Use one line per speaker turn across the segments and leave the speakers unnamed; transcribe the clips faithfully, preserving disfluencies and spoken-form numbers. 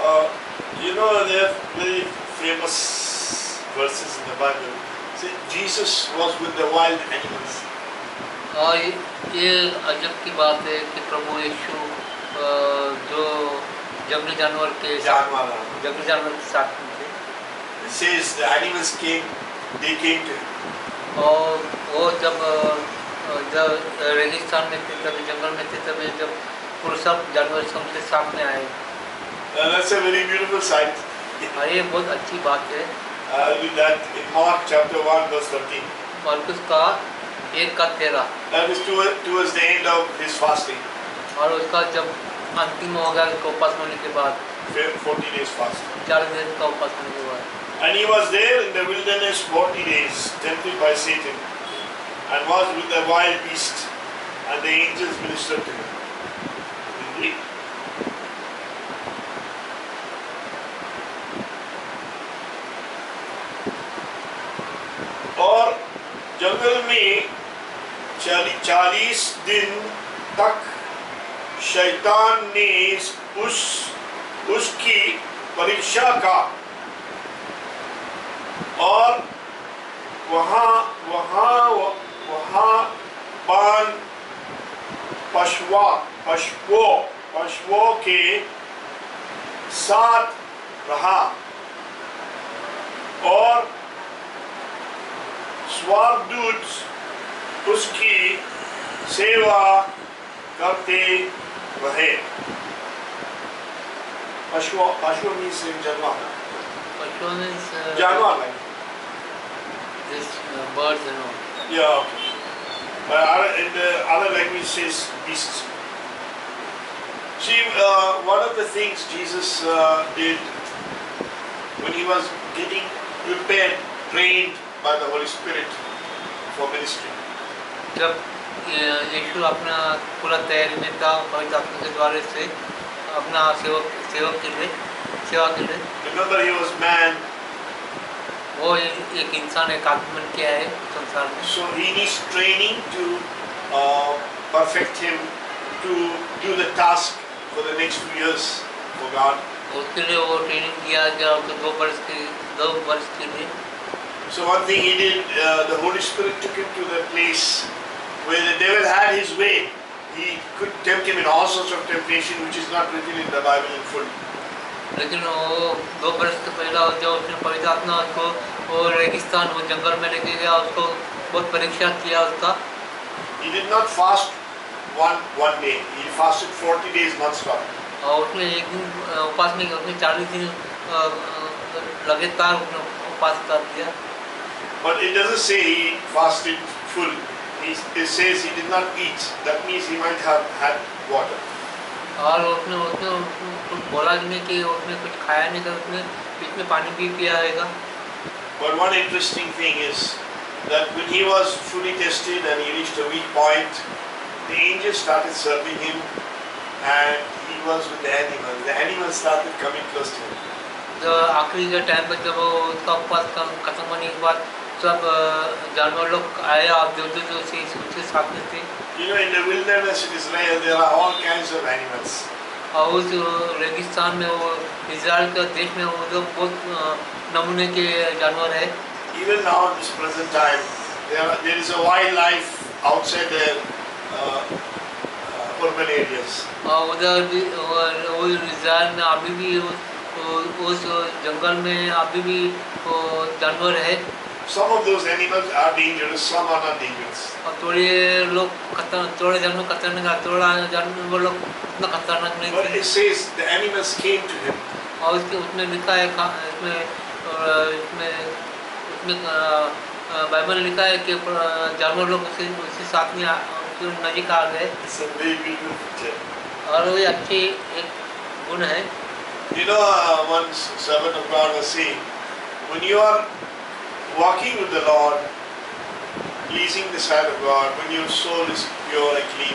Uh, you know, there are very famous verses in the Bible. Say, Jesus was with the wild animals.
और ये अजब की बात है कि प्रभु यीशु अ, जो जंगली जानवर के साथ
जानवर
जंगली जानवर के साथ में थे।
It says the animals came, they came to him.
और वो जब अ, जब रेगिस्तान में थे, तभी जंगल में थे, तभी जब वो सब जानवर उनके सामने आए।
And that's a very beautiful sight.
और ये बहुत अच्छी बात है।
Uh, with that in Mark chapter one verse thirteen.
Marcus का एक का तेरह।
That is towards, towards the end of his fasting.
और उसका जब अंतिम हो गया उसका उपास होने के बाद
forty days fast.
चालीस दिन का उपास होने के बाद।
And he was there in the wilderness forty days, tempted by Satan, and was with the wild beasts, and the angels ministered to him. Indeed. और जंगल में चालीस दिन तक शैतान ने उस उसकी परीक्षा का, और वहाँ वहाँ वहाँ पान पशुआ पशुओं पशुओं के साथ रहा, और स्वर्गदूत उसकी सेवा करते रहे। पशु पशु मीन्स जानवर,
पशु मीन्स
जानवर like
this uh, birds and all.
yeah, okay. But other, in the other language says beasts. See, uh, one of the things Jesus uh, did when he was getting prepared, trained by the Holy Spirit for ministry.
जब यीशु अपना पूरा तैयारी में था पवित्र आत्मा के द्वारा से अपना सेवक सेवक के लिए सेवा के लिए।
Remember, he was man.
वो एक इंसान एक आत्मा के आए संसार में।
So he needs training to uh, perfect him to do the task for the next few years for God.
उसके लिए वो ट्रेनिंग दिया गया उसको दो वर्ष के दो वर्ष के लिए।
So one thing he did, uh, the Holy Spirit took him to the place where the devil had his way. He could tempt him in all sorts of temptation, which is not written in the Bible in full.
लेकिन वो दो वर्ष से पहला जो उसने पवित्र आत्मा उसको वो रेगिस्तान वो जंगल में लेके गया, उसको बहुत परीक्षा किया उसका।
He did not fast one one day. He fasted forty days non-stop.
और उसने एक दिन उपास नहीं किया, उसने चालीस दिन लगातार उसने उपास कर दिया।
But it doesn't say he fasted full. He, it says he did not eat. That means he might have had water.
और उसने उसने कुछ बोला नहीं कि उसने कुछ खाया नहीं था, उसने बीच में पानी भी पिया रहेगा।
But one interesting thing is that when he was fully tested and he reached a weak point, the angels started serving him, and he was with the animals. The animals started coming close to him.
जो आखिरी के time पर जब वो उसका उपवास खत्म होने के बाद सब जानवर लोग आए और जो जो जो से उसके साथ में थे।
You know, in the wilderness in Israel, there are all kinds of animals.
और उस रेगिस्तान में वो इज़राइल के देश में वो जो बहुत नमूने के जानवर है।
Even now in this present time, there are, there is a wildlife outside the uh, uh, urban areas.
और उधर भी वो इज़राइल में अभी भी उस जंगल में अभी भी जानवर है।
Some of those animals are dangerous, some are not dangerous.
और थोड़े लोग खतर थोड़े जानवर खतरनाक, थोड़ा जानवर लोग उतना खतरनाक नहीं।
But it says the animals came to him.
और उसके उसमें लिखा है इसमें इसमें इसमें बाइबल में लिखा है कि जानवर लोग उसे उसके साथ में नजीक आ गए।
It's a very beautiful picture.
और वो अच्छी एक गुण है।
You know, uh, one servant of God was saying, when you are walking with the Lord, pleasing the sight of God, when your soul is pure and clean,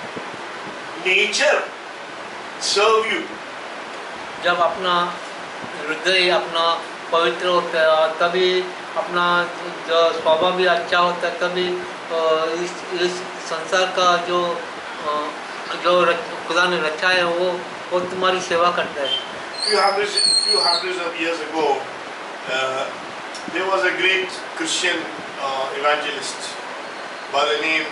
nature serve you.
जब अपना हृदय अपना पवित्र होता है तभी अपना जो स्वभाव भी अच्छा होता है, तभी इस इस संसार का जो जो खुदा ने रचा है वो वो तुम्हारी सेवा करता है।
few hundreds, few hundreds of years ago, uh, there was a great Christian uh, evangelist by the name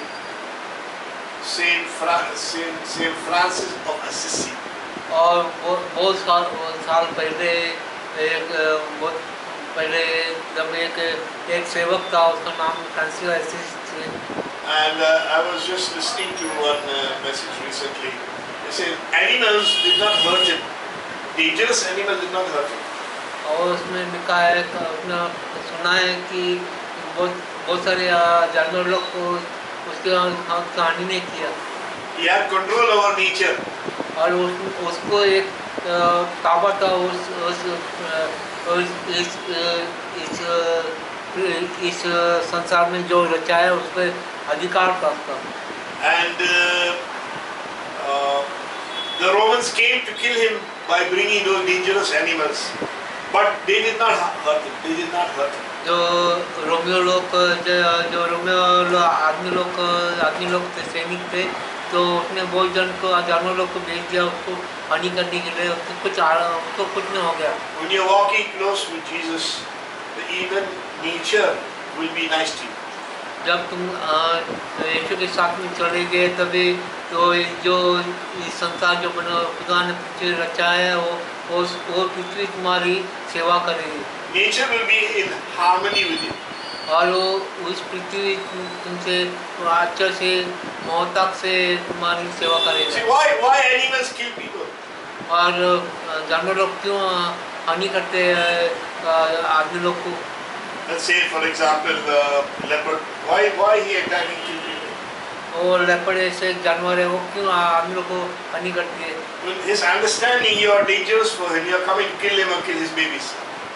Saint, Fra- Saint, Saint Francis of Assisi.
और बहुत बहुत साल साल पहले एक अ, बहुत पहले जब एक एक सेवक था, उसका नाम फ्रांसिस असीसी थे।
And uh, I was just listening to one uh, message recently. They said animals did not hurt him. Dangerous animals did not hurt him.
और उसमें लिखा है कि उसने सुना है कि बहुत बहुत सारे अ, जानवर लोग को उसके हाथ से हानि नहीं किया,
He had control over nature.
और उस, उसको एक अ, ताबा था उस उस अ, उस इस अ, इस अ, इस संसार में जो रचा है उस पर अधिकार प्राप्त था।
And uh, uh, the Romans came to kill him by bringing those dangerous animals. But they did not hurt him. They did not hurt him.
जो रोमियो लोग जो जो रोमियो लोग आदमी लोग आदमी लोग थे, सैनिक थे, तो उसने बहुत जन को जानवर लोग को भेज दिया उसको हानि करने के लिए। उसको कुछ आ- उसको कुछ नहीं हो गया।
When you're walking close with Jesus, the even nature will be nice to you.
जब तुम अ, यीशु के साथ में चले गए तभी तो ये जो ये संसार जो बना खुदा ने पृथ्वी रचा है वो वो वो पृथ्वी तुम्हारी सेवा करेगी
Nature will be in harmony with you.
और वो उस पृथ्वी तुम- तुमसे आचर से मौत तक से तुम्हारी सेवा
See,
करेगा।
why, why animals kill people?
और अ, जानवर लोग क्यों हानि करते हैं अ, आदमी लोग को?
Let's say, for example, the leopard. Why, why he attack and kill people?
और लेपर्ड ऐसे जानवर है वो क्यों आदमी लोग को हानि करती है?
With his understanding, you are dangerous for him. You are coming to kill him or kill his babies.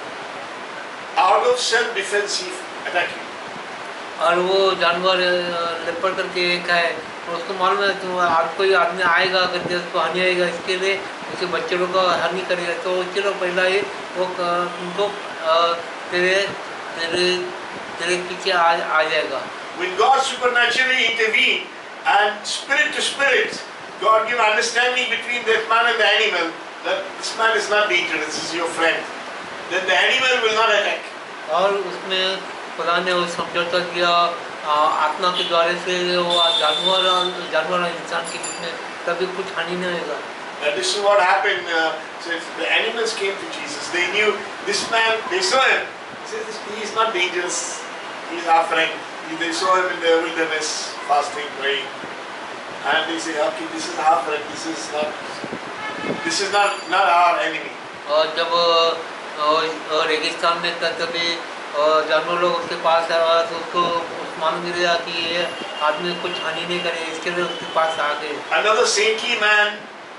Out of self-defense, he attack you.
और वो जानवर लेपर्ड करके एक है, तो उसको मालूम है तुम आप कोई आदमी आएगा करके उसको हानि आएगा, इसके लिए उसके बच्चे लोग को हानि करेगा, तो चलो पहला ही वो क- तुमको अ, तेरे तेरे तेरे पीछे आ आ जाएगा।
When God supernaturally intervene and spirit to spirit, God give understanding between that man and the animal that this man is not dangerous, this is your friend. Then the animal will not attack.
और उसमें खुदा ने वो समझौता किया अ, आत्मा के द्वारा से वो जानवर और जानवर और इंसान के बीच में कभी कुछ हानि नहीं होगा।
And this is what happened. Uh, so if the animals came to Jesus. They knew this man, they saw him. They said, "This- he is not dangerous. He is our friend." They saw him in the wilderness, fasting, praying. And they say, okay, this is our friend. This is not, this is not, not our enemy.
और जब अ, अ, रेगिस्तान में था तभी अ, जानवर लोग उसके पास आया तो उसको उस मालूम गया कि ये आदमी कुछ हानि नहीं करे, इसके लिए उसके पास आ गए।
Another saintly man,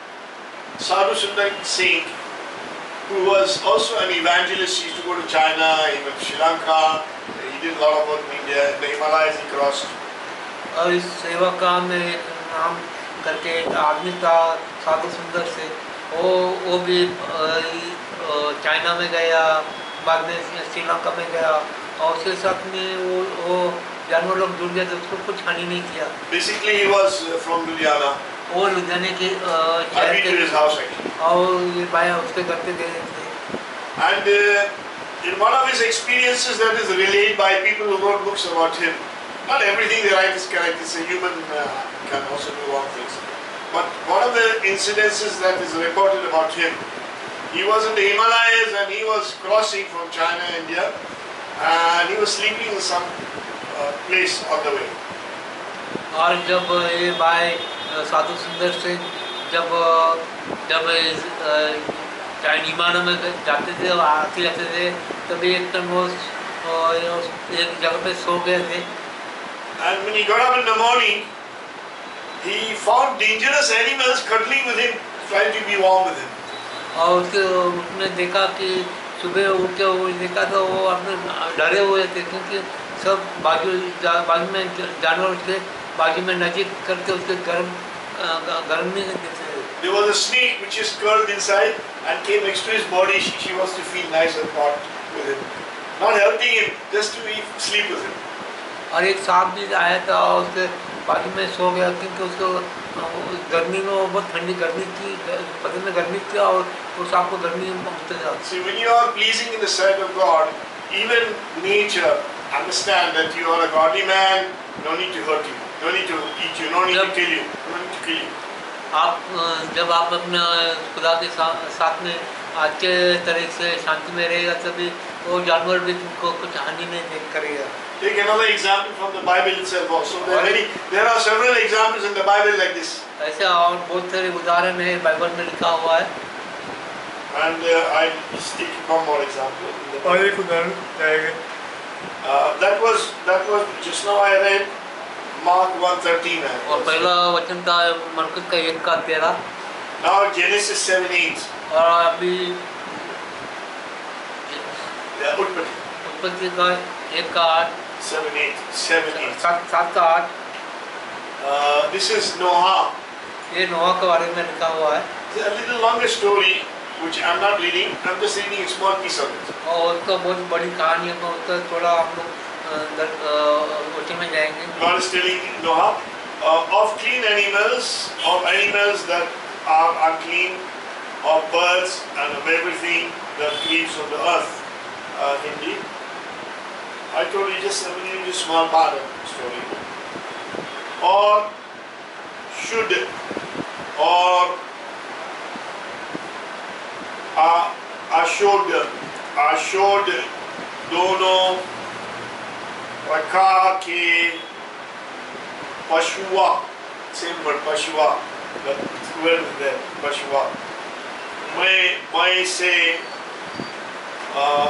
Sadhu Sundar Singh, who was also an evangelist. He used to go to China, he went to Sri Lanka, he did a lot of work in India, in the Himalayas he crossed.
और इस सेवा काम में एक नाम करके एक आदमी था साधु सुंदर से, वो वो भी अ, अ, चाइना में गया, बाद में श्रीलंका में गया और उसके साथ में वो वो जानवर लोग जुड़ गए तो उसको कुछ हानि नहीं किया।
Basically he was uh, from Ludhiana.
वो लुधियाने के अ,
I've
शहर
been to his
के
house actually.
और ये भाया उसके घर पे गए थे।
And uh, in one of his experiences that is relayed by people who wrote books about him, not everything they write is correct, it's a human uh, can also do wrong things. But one of the incidences that is reported about him, he was in the Himalayas and he was crossing from China, India, and he was sleeping in some uh, place on the way.
और जब ये भाई अ, साधु सुंदर से जब जब China विमानों में जाते थे और आते जाते थे तभी एक टाइम वो अ, एक जगह पे सो गए थे।
And when he got up in the morning, he found dangerous animals cuddling with him, trying to be warm with him.
और उसके उसने देखा कि सुबह उठ के वो देखा तो वो अपने डरे हुए थे क्योंकि सब बाजू जा, बाजू में जानवर उसके बाजू में नजीक करके उसके गर्म अ, गर्म नहीं देते थे।
There was a snake which is curled inside and came next to his body. She, she wants to feel nice and hot with him. Not helping him, just to eat, sleep with him.
और एक सांप भी आया था और उसके बाजू में सो गया, क्योंकि उसको अ, वो गर्मी में वो बहुत ठंडी गर्मी थी, बदन में गर्मी थी और उस आपको गर्मी में उतर जाती।
See, when you are pleasing in the sight of God, even nature understand that you are a godly man. No need to hurt you, no need to eat you, no need to kill you, no need to kill you.
आप अ, जब आप अपना खुदा के सा, साथ में अच्छे तरह से शांति में रहेगा, तभी वो जानवर भी तुमको कुछ हानि नहीं दे- करेगा।
Take another example from the Bible itself also. There are, very, there are several examples in the Bible like this.
ऐसे और बहुत सारे उदाहरण है बाइबल में लिखा हुआ है।
And uh, I'll just take one more example. in the
और
Bible.
एक उदाहरण जाएगा।
Uh, that was that was just now I read Mark one thirteen.
और पहला वचन था मरकुस का एक का तेरह,
Now Genesis seven eight.
और अभी
Yeah, Utpatti
उत्पत्ति का एक का आठ,
seven eight seven eight.
सात सात का आठ।
Uh, this is Noah.
ये नोआ के बारे में लिखा हुआ है
It's a little longer story which I'm not reading. I'm just reading a small piece of it.
और उसका बहुत बड़ी कहानी है, तो उसका थोड़ा हम लोग अ, दर- अ, वचन में जाएंगे।
God is telling Noah uh, of clean animals, of animals that are unclean, of birds and of everything that creeps on the earth. Uh, Hindi. I told you just I'm reading a small part of the story. Or should or uh, ashod ashod दोनों प्रकार के पशुआ, same word पशुआ, the word is there, पशुआ, मैं मैं से uh,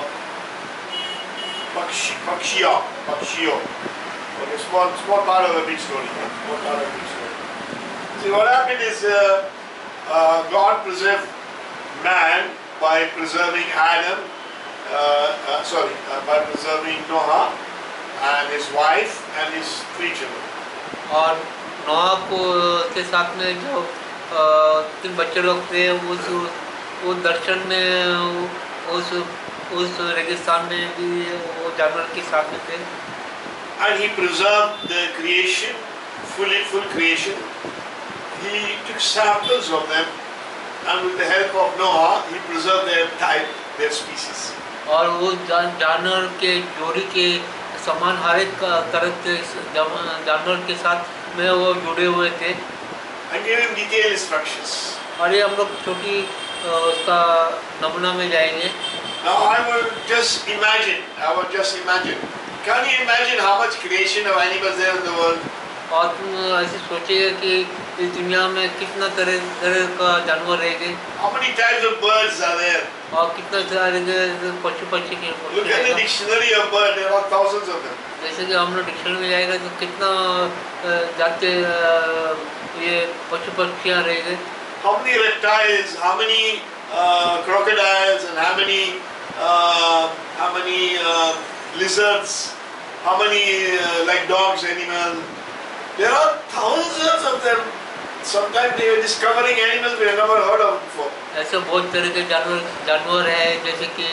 पक्षी पक्षिया पक्षियों, okay, small small part of the big story, small part of the big story. See, what happened is uh, uh, God preserved man by preserving Adam, uh, uh, sorry, uh, by preserving Noah and his wife and his three children.
और नोआ को के साथ में जो अ, तीन बच्चे लोग थे, उस उस दर्शन में उस उस रेगिस्तान में भी वो जानवर के साथ में थे।
And he preserved the creation, fully full creation. He took samples of them, and with the help of Noah, he preserved their type, their species.
और वो जान, जानवर के जोड़ी के समान हर एक तरह के जान- जानवर के साथ में वो जुड़े हुए थे।
And gave him detailed instructions.
और ये हम लोग छोटी अ, उसका नमूना में जाएंगे।
Now I will just imagine, I will just imagine. Can you imagine how much creation of animals there in the world?
और तुम ऐसे सोचिए कि इस दुनिया में कितना तरह तरह का जानवर रहेंगे,
How many types of birds are there?
और कितना तरह के पशु पक्षी के पक्षी
Look at the
रहेगा।
dictionary of birds, there are thousands of them.
जैसे कि हम लोग डिक्शनरी में जाएगा तो कितना अ, जाते अ, ये पशु पक्षियाँ रहेंगे।
How many reptiles, how many uh, crocodiles, and how many uh, how many uh, lizards, how many uh, like dogs, animals. There are thousands of them. Sometimes they are discovering animals we have never heard of before.
ऐसे बहुत तरह के जानवर जानवर है, जैसे कि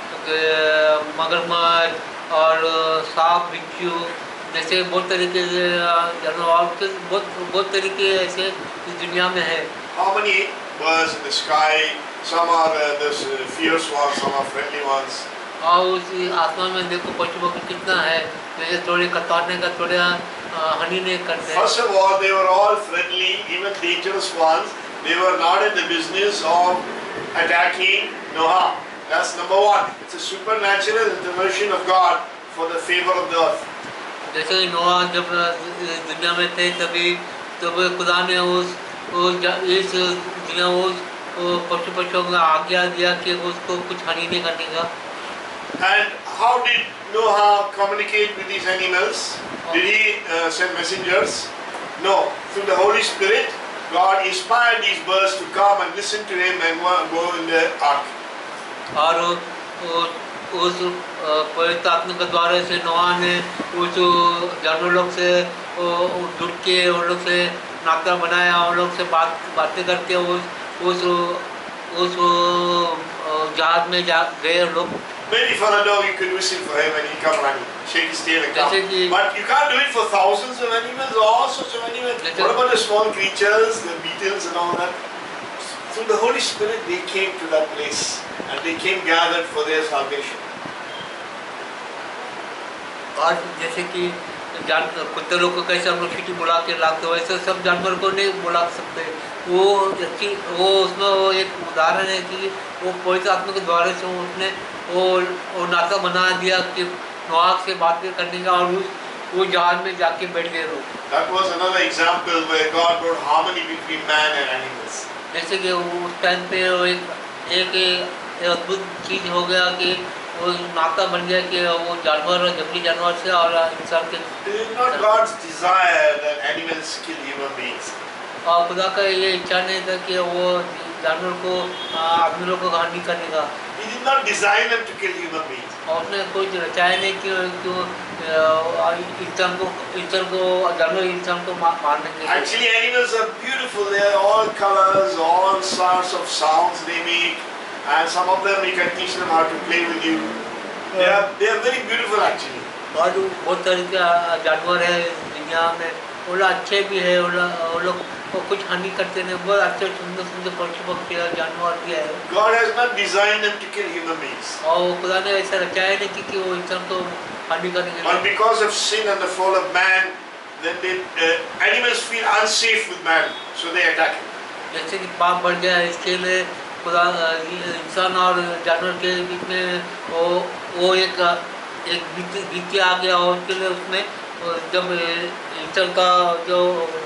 अ, मगरमच्छ और सांप बिच्छू, जैसे बहुत तरीके से जानवर और के बहुत बहुत तरीके ऐसे इस दुनिया में है।
How many birds in the sky? Some are uh, this uh, fierce ones, some are friendly ones.
और उस आसमान में देखो पशु पक्षी कितना है, जैसे थोड़े कतरने का थोड़े हानि नहीं करते हैं।
First of all, they were all friendly, even dangerous ones. They were not in the business of attacking Noah. That's number one. It's a supernatural intervention of God for the favor of the earth.
जैसे नोआ जब दुनिया में थे तभी तब खुदा ने उस उस जा- इस दुनिया उस पशु पक्षियों को आज्ञा दिया कि उसको कुछ हानि नहीं करने का।
And how did Noah communicate with these animals? Did he uh, send messengers? No. Through the Holy Spirit, God inspired these birds to come and listen to him and go in the ark.
और उ- उस अ, पवित्र आत्मा के द्वारा से नोआ ने उस जानवर लोग से उ- उ- जुड़ के उन लोग से नाता बनाया, उन लोग से बात बातें करके उस उस उस अ, जहाज में जा गए लोग।
Maybe for a dog you could whistle for him and he'll come running, shake his tail and come.
जैसे कि
But you can't do it for thousands of animals, all sorts of animals.
जैसे
What about the small creatures, the beetles and all that? Through the Holy Spirit they came to that place and they came gathered for their salvation.
और जैसे कि जान कुत्ते लोग को कैसे हम लोग सीटी बुला के लाते हो, वैसे सब जानवर को नहीं बुला सकते। वो कि वो उसमें वो एक उदाहरण है कि वो पवित्र आत्मा के द्वारा से उसने वो वो नाता बना दिया कि नोआह से बातें करने का, और उस वो जहाज में जाके बैठ गए लोग।
That was another example where God brought harmony between man and animals.
जैसे कि उस टाइम पे वो एक एक एक अद्भुत चीज़ हो गया कि वो नाता बन गया कि वो जानवर जंगली जानवर से और इंसान के।
It is not God's desire that animals kill human beings.
और खुदा का ये इच्छा नहीं था कि वो जानवर को आदमी लोग को हानि करने का।
He did not design them to kill human beings.
और उसने कोई रचाया नहीं कि क्यों इंसान को इंसान को जानवर इंसान को मारने के लिए।
Actually, animals are beautiful. They are all colors, all sorts of sounds they make, and some of them you can teach them how to play with you. They are they are very beautiful actually.
और बहुत तरह के जानवर है दुनिया में, वो लोग अच्छे भी है, वो लोग को कुछ हानि करते नहीं, बहुत अच्छे सुंदर सुंदर पक्षी पक्षी जानवर भी है।
God has not designed them to kill human beings.
और खुदा ने ऐसा रचाया नहीं कि, कि वो इंसान को हानि करने के लिए।
But because of sin and the fall of man, then they, uh, animals feel unsafe with man, so they attack him.
जैसे कि पाप बढ़ गया, इसके लिए खुदा इंसान और जानवर के बीच में वो वो एक एक वित्तीय आ गया, और उसके लिए उसमें जब इंसान का जो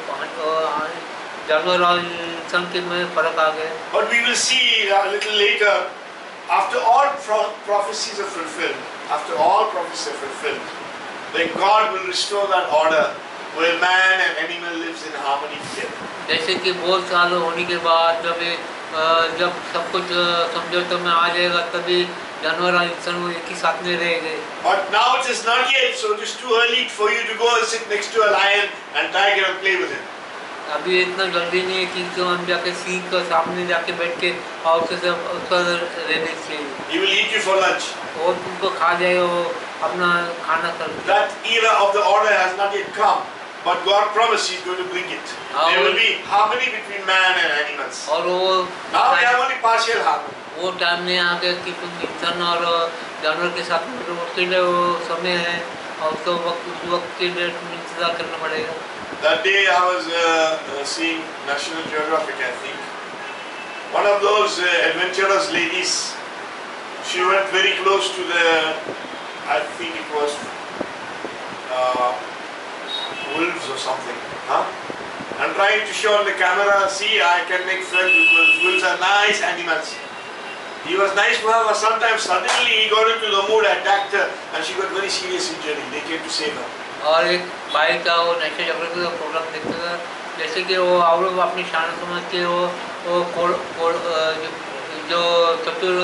जानवर और इंसान के में फर्क आ गया।
But we will see a little later, after all prophecies are fulfilled, after all prophecies are fulfilled, then God will restore that order where man and animal lives in harmony together.
जैसे कि बहुत साल होने के बाद जब जब सब कुछ समझौते में आ जाएगा, तभी जानवर और इंसान एक ही साथ में रहेंगे।
But now it is not yet, so it is too early for you to go and sit next to a lion and tiger and play with him.
अभी इतना जल्दी नहीं है कि क्यों हम जाके सिंह के सामने जाके बैठ के और उससे उसका रहने से।
He will eat you for lunch.
और तुमको खा जाएगा, वो अपना खाना कर।
That era of the order has not yet come, but God promised He is going to bring it. There will be harmony between man and animals.
और वो
now we have only partial harmony.
वो time नहीं आ गया कि तुम इंसान और जानवर के साथ में, उसके लिए वो समय है और उसको वक्त उस वक्त के लिए इंतजार करना पड़ेगा।
That day I was uh, uh, seeing National Geographic, I think. One of those uh, adventurous ladies, she went very close to the, I think it was uh, wolves or something, huh? And trying to show on the camera, see, I can make friends with wolves. Wolves are nice animals. He was nice to her, but sometimes suddenly he got into the mood, attacked her, and she got very serious injury. They came to save her.
और एक भाई का वो national geographic का programme देखते था, जैसे कि वो और अपनी शान समझ के वो वो कोड़ कोड़ जो चतुर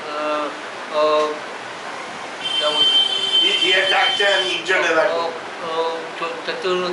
he attacked her and injured her.
चतुर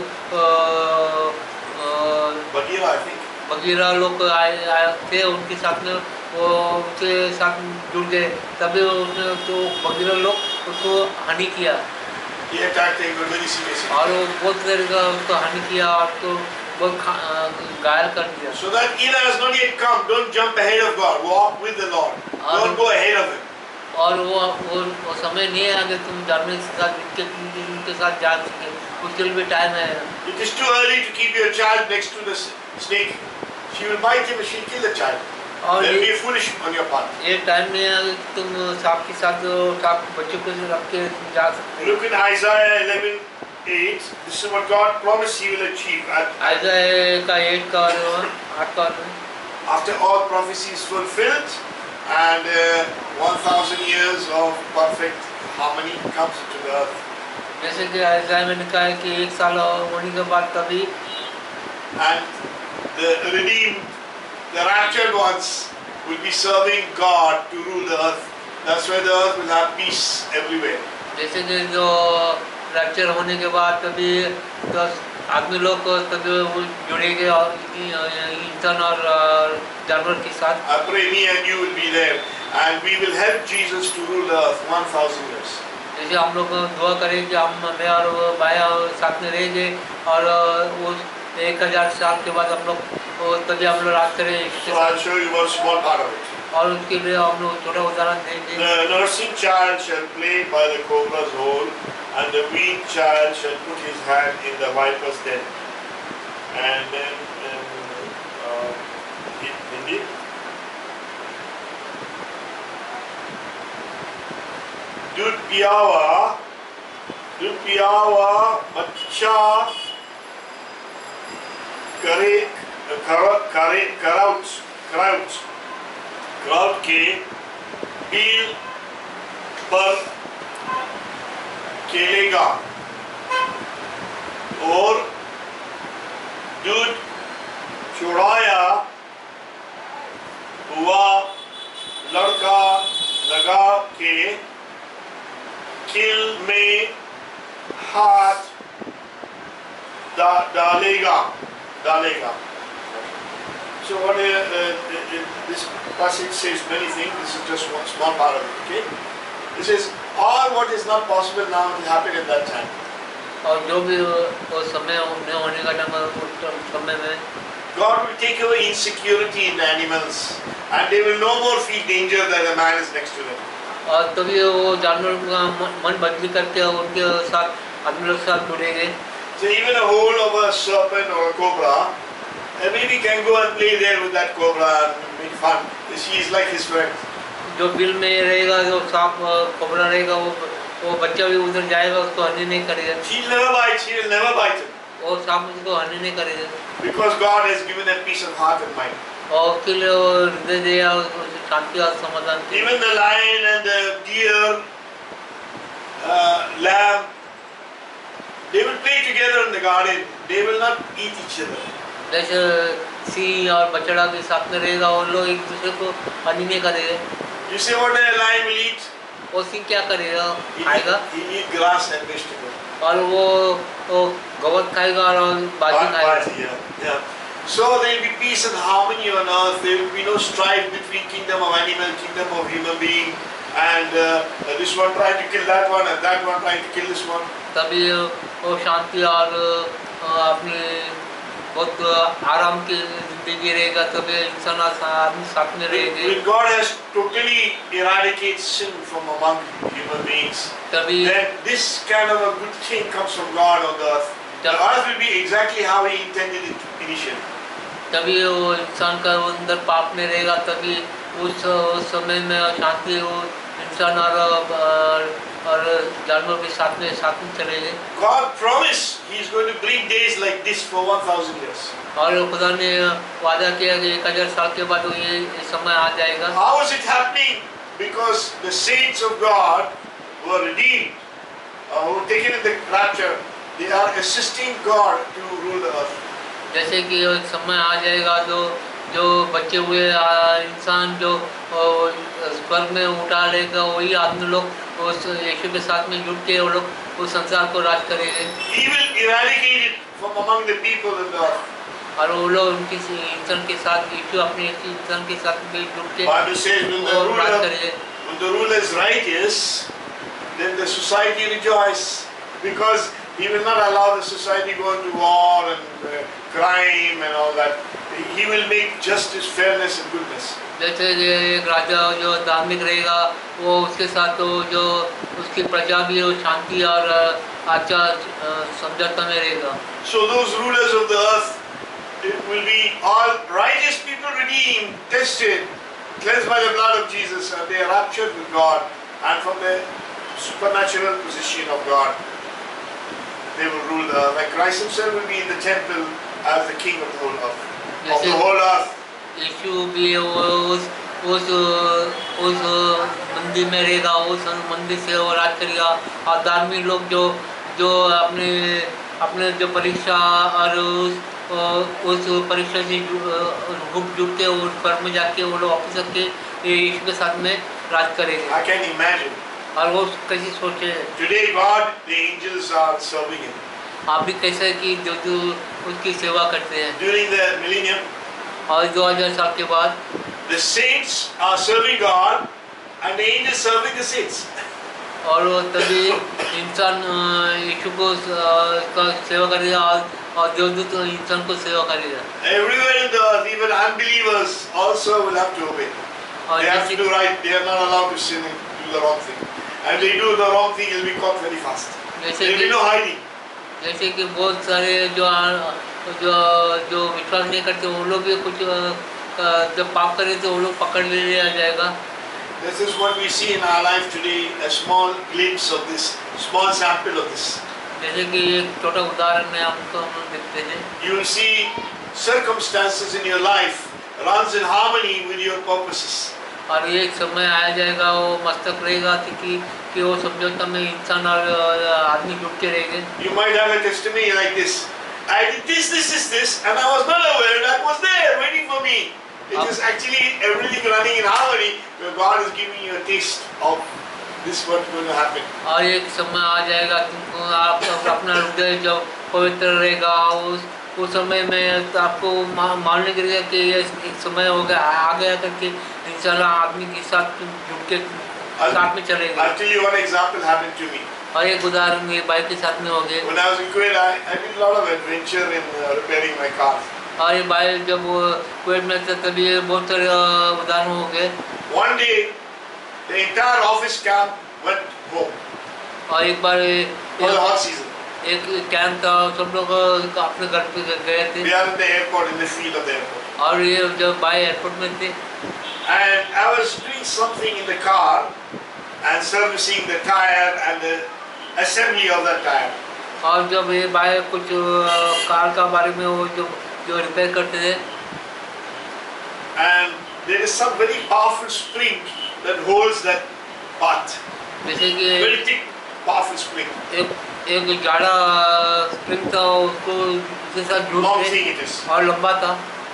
बगीरा, I think.
बगीरा लोग आए आए थे उनके साथ में, वो उनके साथ जुड़ गए, तभी उसने तो बगीरा लोग उसको हानि किया।
He attacked her, very serious.
और वो बहुत देर का उसको हानि किया और तो बहुत घायल कर दिया।
So that era has not yet come. Don't jump ahead of God. Walk with the Lord. Don't go ahead of Him.
और वो वो वो समय नहीं है आगे तुम जानवर के साथ इनके इनके साथ जा सके, उसके लिए भी टाइम है।
It is too early to keep your child next to the snake. She will bite him and she will kill the child.
और
That will be foolish on your part.
ये टाइम नहीं है तुम सांप के साथ सांप बच्चों को रख के जा सकते।
Look in Isaiah eleven eight. This is what God promised He will achieve.
आइज़ाया का एट का आठ का।
After all prophecies fulfilled and uh, one thousand years of perfect harmony comes into the earth.
जैसे कि आइज़ाया में लिखा है कि एक साल होने के बाद तभी
and the redeemed, the raptured ones will be serving God to rule the earth. That's why the earth will have peace everywhere.
जैसे कि जो रैप्चर होने के बाद तभी तो आदमी लोग तभी वो जुड़ेंगे और इंसान और जानवर के साथ।
I pray me and you will be there. and we will help Jesus to rule the earth one thousand years.
जैसे हम लोग दुआ करें कि हम मैं और भाई और साथ में रहेंगे और वो एक हजार साल के बाद हम लोग तभी हम लोग राज करें।
So I'll show you one small part of it.
और उसके लिए हम लोग छोटा उदाहरण देंगे।
The nursing child shall play by the cobra's hole, and the weaned child shall put his hand in the viper's den. And then, um, uh, Hindi. दूध पिया हुआ दूध पिया हुआ बच्चा करे करे कराउट कराउट कराउट के बिल पर खेलेगा और दूध चुराया हुआ लड़का लगा के किल में हाथ डा, डालेगा डालेगा. So what uh, uh, this passage says many things. This is just one small part of it. Okay, it says all what is not possible now will happen at that time.
और जो भी वो समय न होने का time उस समय में
God will take away insecurity in the animals, and they will no more feel danger that a man is next to them.
और तभी वो जानवर का मन बदली करके उनके साथ आदमी लोग साथ जुड़ेंगे।
So even a hole of a serpent or a cobra, a baby can go and play there with that cobra and make fun. She is like his friend.
जो बिल में रहेगा, जो सांप कोबरा रहेगा, वो वो बच्चा भी उधर जाएगा, उसको हानि नहीं करेगा।
She will never bite. She will never bite him.
वो सांप उसको हानि नहीं करेगा।
Because God has given a peace of heart and mind.
और उसके लिए वो हृदय दिया, शांति और समाधान।
Even the lion and the deer, uh, lamb, they will play together in the garden. They will not eat each other.
जैसे सिंह और बछड़ा भी साथ में रहेगा, वो लोग एक दूसरे को हानि नहीं करेंगे।
You say what a lion will eat?
वो सिंह क्या करेगा?
He
खाएगा।
He eat grass and vegetable.
और वो वो गवत खाएगा और बाजी खाएगा।
Yeah, yeah. So there will be peace and harmony on earth. There will be no strife between kingdom of animal, kingdom of human being, and uh, this one trying to kill that one and that one trying to kill this one.
तभी वो शांति और अपने बहुत आराम की जिंदगी रहेगा, तभी इंसान आदमी साथ में रहेंगे।
When God has totally eradicated sin from among human beings,
तभी
then this kind of a good thing comes from God on the earth. The earth will be exactly how He intended it initially.
तभी वो इंसान का अंदर पाप में रहेगा, तभी उस उस समय में शांति वो इंसान और और जानवर के साथ में साथ में चलेंगे।
God promised He is going to bring days like this for one thousand years.
और खुदा ने वादा किया कि एक हजार साल के बाद ये समय आ जाएगा।
How is it happening? Because the saints of God who are redeemed, uh, who are taken in the rapture, they are assisting God to rule the earth.
जैसे कि एक समय आ जाएगा जो जो बचे हुए इंसान जो स्वर्ग में उठा लेगा, वही आदमी लोग उस यीशु के साथ में जुट के वो लोग उस संसार को राज करेंगे।
He will eradicate it from among the people in the earth.
और वो लोग उनके इंसान के साथ यीशु अपने इंसान के साथ में जुट के
Bible says when the
वो राज
ruler,
करेंगे।
when the ruler is righteous, then the society rejoice, because he will not allow the society go into war and uh, crime and all that. He will make justice, fairness and goodness.
जैसे एक राजा जो धार्मिक रहेगा, वो उसके साथ तो जो उसकी प्रजा भी वो शांति और आचार समझौता में रहेगा।
So those rulers of the earth, it will be all righteous people redeemed, tested, cleansed by the blood of Jesus, and they are raptured with God, and from the supernatural position of God, they will rule the earth. Like Christ Himself will be in the temple as the King of the whole earth, of the whole earth.
यीशु भी उस उस उस मंदिर में रहेगा, उस मंदिर से वो राज करेगा। और धार्मिक लोग जो जो अपने अपने जो परीक्षा और उस उस परीक्षा से गुप्त जुट के उस पर में जाके वो लोग वापस के यीशु के साथ में राज करेंगे।
I can imagine.
और वो कैसे सोचे
Today God, the angels are serving Him.
आप भी कैसे कि जो जो उसकी सेवा करते हैं।
During the millennium,
और दो हजार साल के बाद
the saints are serving God and the angels serving the saints.
और वो तभी इंसान अ, यीशु को अ, का सेवा करेगा और और देवदूत इंसान को सेवा करेगा।
Everywhere in the earth, even unbelievers also will have to obey.
और
They have to
जैसे
do right. They are not allowed to sin and do the wrong thing. And if they do the wrong thing, they'll be caught very fast.
जैसे
There will be
कि
no hiding.
जैसे कि बहुत सारे जो जो जो विश्वास नहीं करते वो लोग भी कुछ अ, अ, जब पाप करें तो वो लोग पकड़ ले लिया जाएगा।
This is what we see in our life today, a small glimpse of this, small sample of this.
जैसे कि एक छोटा उदाहरण है हमको हम लोग देखते हैं।
You will see circumstances in your life runs in harmony with your purposes.
और ये एक समय आया जाएगा वो मस्तक रहेगा कि कि कि वो समझौता में इंसान और अ, आदमी जुट के रहेंगे।
You might have a testimony like this. I did this, this, this, this, and I was not aware that was there waiting for me. It is actually everything running in harmony where God is giving you a taste of this what's going to happen.
और एक समय आ जाएगा तुमको आप अपना हृदय जो पवित्र रहेगा उस उस समय में तो आपको मा, मालूम करेगा कि ये एक समय हो गया आ गया करके इंशाल्लाह आदमी के साथ तुम जुट के साथ में चलेंगे।
I'll tell you one example happened to me.
और एक उदाहरण मेरे भाई के साथ में हो गए।
When I was in Kuwait, I, I did a lot of adventure in uh, repairing my car.
और ये भाई जब वो कुवैत में थे तभी बहुत सारे अ, उदाहरण हो गए।
One day, the entire office camp went home.
और एक बार
It was a hot season.
एक कैंप था सब लोग अपने घर पे गए थे।
We are in the airport, in the field of the airport.
और ये जब भाई एयरपोर्ट में थे
And I was doing something in the car and servicing the tire and the assembly of that tire.
और जब ये भाई कुछ अ, कार का बारे में वो जो जो रिपेयर करते थे
And there is some very powerful spring that holds that part.
जैसे कि
Very thick, powerful spring.
एक एक जाड़ा स्प्रिंग था उसको उसके साथ जुड़
Long
के
thing it is.
और लंबा था।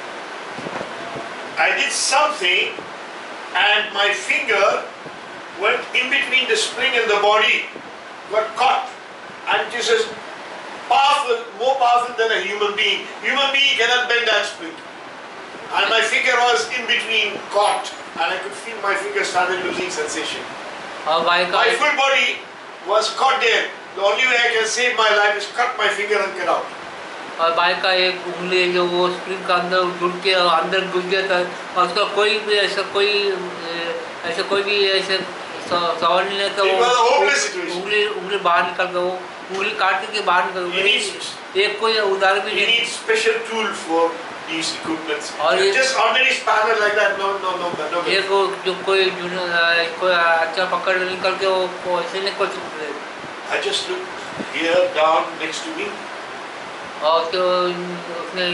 I did something and my finger went in between the spring and the body, got caught. And this is powerful, more powerful than a human being. Human being cannot bend that spring. And my finger was in between, caught. And I could feel my finger started losing sensation.
और भाई का
My full body was caught there. The only way I can save my life is cut my finger and get out.
और भाई का एक उंगली जो वो स्प्रिंग का अंदर जुड़ के अंदर घुस गया था और उसका कोई भी ऐसा कोई अ, ऐसा कोई भी ऐसे स- सवाल नहीं था।
It was a hopeless situation.
उंगली उंगली बाहर निकल गया वो उंगली काट के बाहर निकल
He
गई।
needs,
एक कोई उदाहरण भी
he
नहीं।
needs special tool for these equipments.
और ये-
Just ordinary spanner like that, no, no, no, no. no.
एक वो जो कोई जो अ, कोई अच्छा पकड़ निकल के वो वो ऐसे नहीं कर सकते।
I just looked here down next to me.
और तो उसने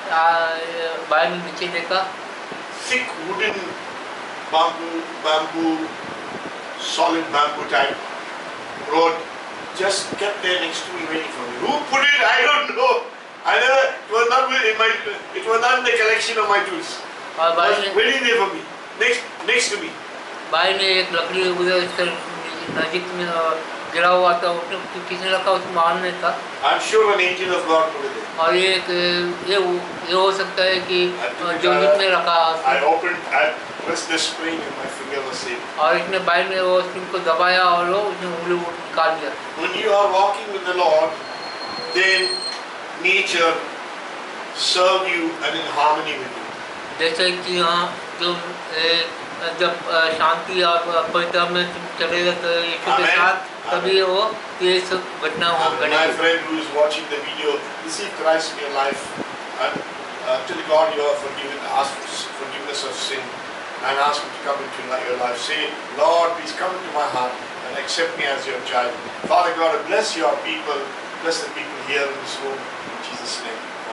बाहर में नीचे देखा
Thick wooden bamboo, bamboo, solid bamboo type rod just kept there next to me waiting for me. Who put it? I don't know. I never. It was not in my. It was not in the collection of my tools.
और
It
भाई
was
ने
waiting there for me. Next, next to me.
भाई ने एक लकड़ी उधर इसके नजीक में अ, गिरा हुआ था उसने किसने रखा उसको मालूम नहीं था।
I'm sure an angel of God put it there.
और ये एक ये ये हो सकता है कि
I took it
जो
out.
जिसने रखा
I opened. I pressed the spring and my finger was saved.
और इसने भाई ने वो स्प्रिंग को दबाया और वो उसने उंगली वो निकाल दिया।
When you are walking with the Lord, then nature serve you and in harmony with you.
जैसे कि हाँ जो ए, जब अ, शांति और पवित्र में तुम चलेगा तो यीशु के
Amen.
साथ तभी वो ये सब घटना हो
And my
घटेगी।
friend who is watching the video, receive Christ in your life and uh, tell God you are forgiven, ask for forgiveness of sin and ask Him to come into li- your life. Say, Lord, please come into my heart and accept me as your child. Father God, bless your people, bless the people here in this room, in Jesus' name.